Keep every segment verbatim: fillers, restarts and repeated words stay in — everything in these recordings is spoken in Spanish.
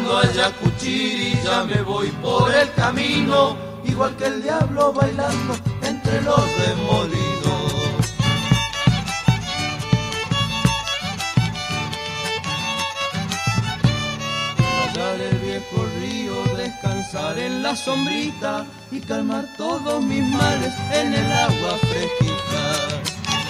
llegando a Yacuchiri ya me voy por el camino, igual que el diablo bailando entre los remolinos. Pasar el viejo río, descansar en la sombrita y calmar todos mis males en el agua fresquita.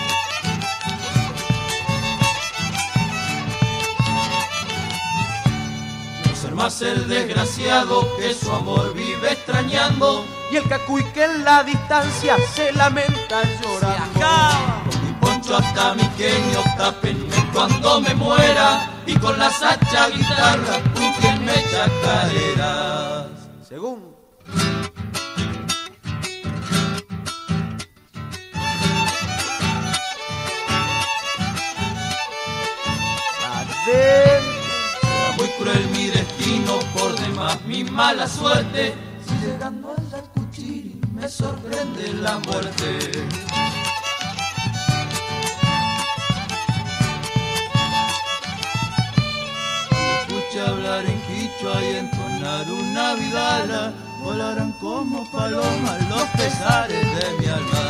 Más el desgraciado que su amor vive extrañando, y el cacuy que en la distancia se lamenta llorando. Con mi poncho hasta mi queño, tápenme cuando me muera, y con la sacha guitarra, púquenme chacareras. Según muy cruel mi destino, por demás mi mala suerte, si llegando al Yacuchiri me sorprende la muerte. Cuando escuche hablar en quichua y entonar una vidala, volarán como palomas los pesares de mi alma.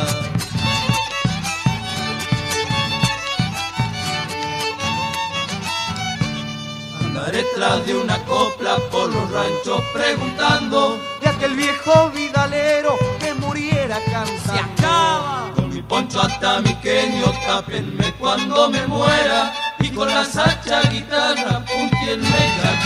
Andaré tras de una copla por los ranchos preguntando de aquel viejo vidalero que muriera cansado. Se acaba. Con mi poncho hasta mi queño, tápenme cuando me muera, y con la sacha guitarra, puntienme.